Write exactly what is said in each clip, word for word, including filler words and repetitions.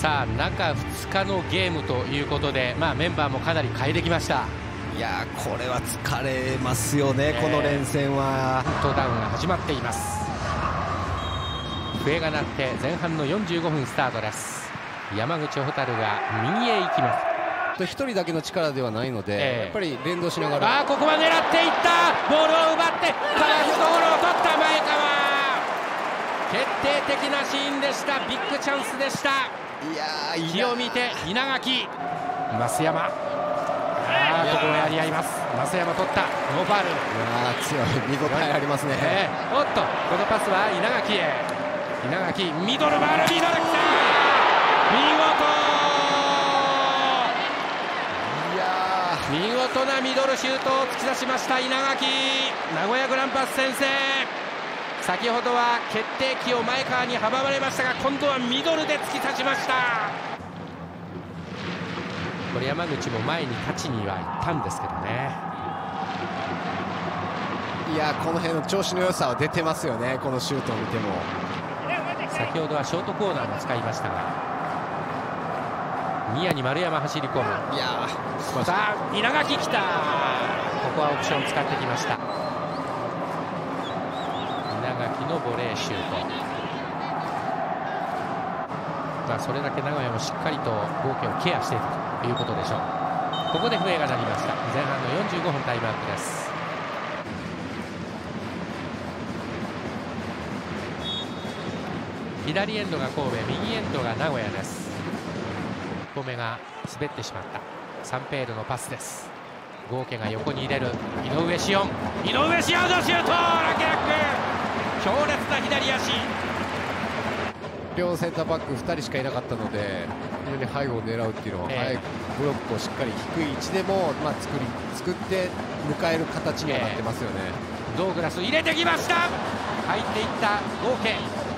さあ中ふつかのゲームということで、まあ、メンバーもかなり変えてきました。 いやーこれは疲れますよね、えー、この連戦は。 カウントダウンが始まっています。笛が鳴って前半のよんじゅうごふんスタートです。山口蛍が右へ行きます。 一人だけの力ではないので、えー、やっぱり連動しながら。 あここは狙っていった。ボールを奪ってファーストゴールを取った前川。決定的なシーンでした。ビッグチャンスでした。 いやー気を見て稲垣増山。あここもやり合います。増山取ったノーファール。 強い見応えありますね、 えー、おっとこのパスは稲垣へ。稲垣ミドルバールミドルきた。見事見事なミドルシュートを突き出しました稲垣。名古屋グランパス先制。先ほどは決定機を前川に阻まれましたが、今度はミドルで突き刺しました。これ山口も前に立ちには行ったんですけどね。 いやこの辺の調子の良さは出てますよね、このシュートを見ても。 先ほどはショートコーナーも使いましたが、ニアに丸山走り込む。 いやさあ稲垣来た。ここはオプション使ってきました。稲垣のボレーシュート、まあ、それだけ名古屋もしっかりと合計をケアしているということでしょう。ここで笛が鳴りました。前半のよんじゅうごふんタイムアップです。左エンドが神戸、右エンドが名古屋です。ごめが滑ってしまった。サンペールのパスです。合計が横に入れる。井上紫音、井上紫音のシュート、ラケラック強烈な左足。 両センターバックふたりしかいなかったので、非常に背後を狙うっていうのは、えー、早くブロックをしっかり低い位置でも、まあ、作り作って迎える形にはなってますよね。 えー、ドーグラス入れてきました。入っていった合計。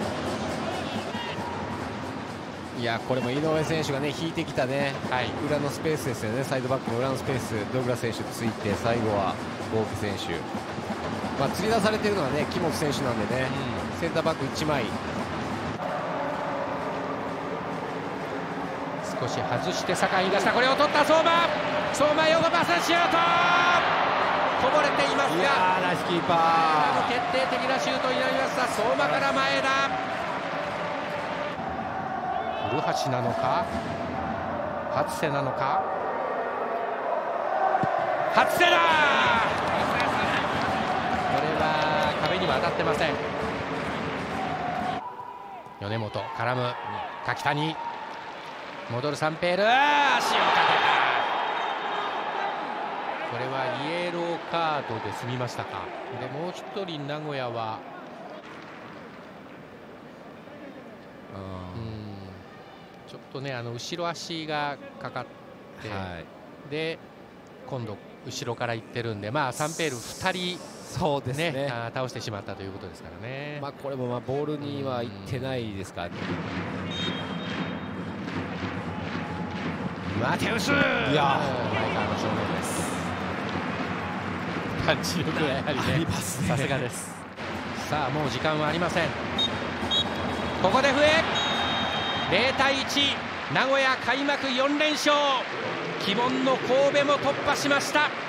いやこれも井上選手がね引いてきたね、はい、裏のスペースですよね。サイドバックの裏のスペース、ドーグラス選手ついて、最後はボーク選手、まあ、釣り出されているのはね木本選手なんでね、うん、センターバックいちまい少し外して酒井に出した。これを取った相馬。相馬横パスシュートこぼれていますが、 いやナイスキーパー。 決定的なシュートになりました。相馬から前田。古橋なのか初瀬なのか。初瀬だ。これは壁には当たってません。米本絡む柿谷、戻るサンペール、足をかけた。これはイエローカードで済みましたか。でもう一人名古屋はちょっとねあの後ろ足がかかって、はい、で今度後ろから行ってるんで、まあ、サンペールふたり、 そうですね、 ね、倒してしまったということですからね。 まあこれもまあボールには行ってないですから、ね、 マテウス、いや前川の正面です。パンチ力がやはりね、さすがです。さあもう時間はありません。ここで笛。ゼロたいいち、名古屋開幕よんれんしょう。鬼門の神戸も突破しました。